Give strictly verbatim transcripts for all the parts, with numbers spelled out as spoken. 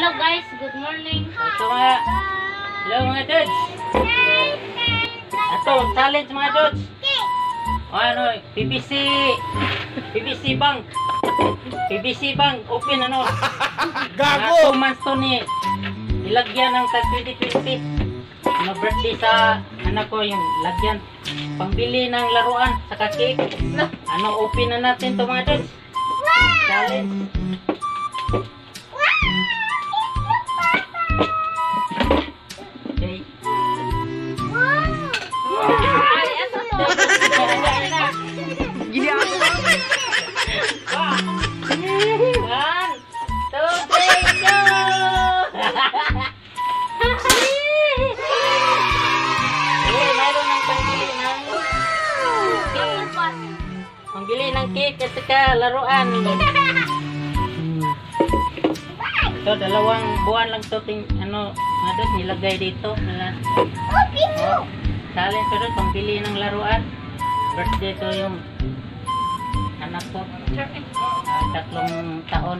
Hello guys, good morning. Ito mga, hello mga dudes. Ito, challenge mga dudes. O ano, P V C, P V C bank. P V C bank, open ano. Gago! two months to ni, ilagyan ng tag twenty twenty. Ano birthday sa anak ko, yung lagyan. Pambili ng laruan, saka cake. Ano, open na natin to mga dudes. Challenge. Okay. Ay, ano to? Gini ako. One, two, three, go! Eh, mayroon ng pangbili ng pangbili ng cake at saka laruan. Ito, dalawang buwan lang to ting, ano, mga doon, nilagay dito. Nila. Oh, challenge ko doon, pangbili ng laruan. Birthday to yung anak ko. Uh, tatlong taon.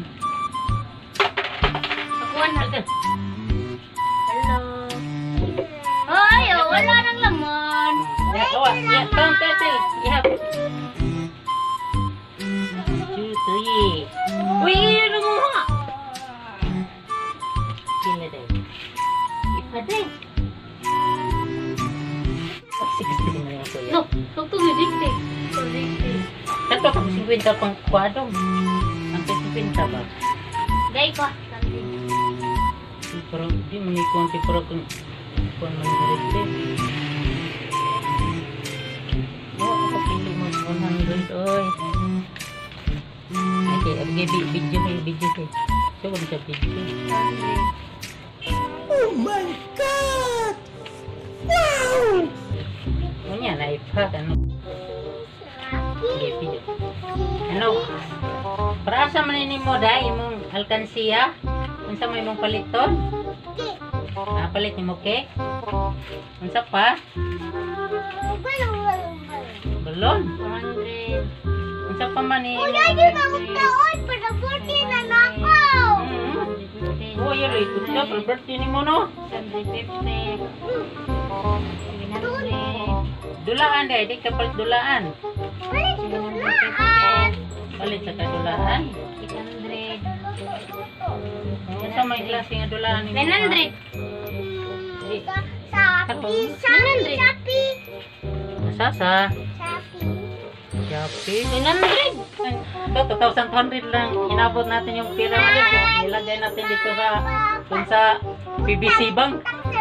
Akuan natin. Hello. Ay, oh, wala nang laman. Yeah, bawa. Yeah, count pencil. Yeah. Two, three. Uy, ano mo nga? Sila din. Ipa din. sixteen na yung kuya. No, tukto gidikti. Tato kung fifty pang kwadong. Ang fifty ba? Gay ko. Pero di mo ni konti pero kung kung man direkte. Oh, ako pili mo one hundred oy. Okay, abgi video ni video ni. So wala sa video. Oh my God! Wow! Unya na ipa ano. Okay, video. Ano? Para sa manini mo dai imong alkansiya? Unsa may imong paliton? Ah, palit nimo cake? Unsa pa? Balon. one hundred. Unsa pa man ni? Oh, yun rin. Ito na, for birthday ni mo, no? one fifty. one hundred. Dulaan dahil, di ka palit dulaan. Palit sa kadulaan. eight hundred. Unsa may klase nga dulaan ni mo? nine hundred. Di. nine hundred. Asa sa? Shopee. nine hundred. Ito, two thousand two hundred lang. Inabot natin yung pira mo dito. Nilagay natin dito sa dun sa P V C bank.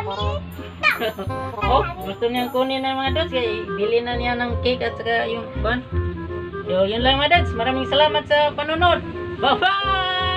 Oh, gusto niyang kunin ng mga dads. Kaya bili na niya ng cake at saka yung ban. So, yun lang mga dads. Maraming salamat sa panonood. Bye-bye!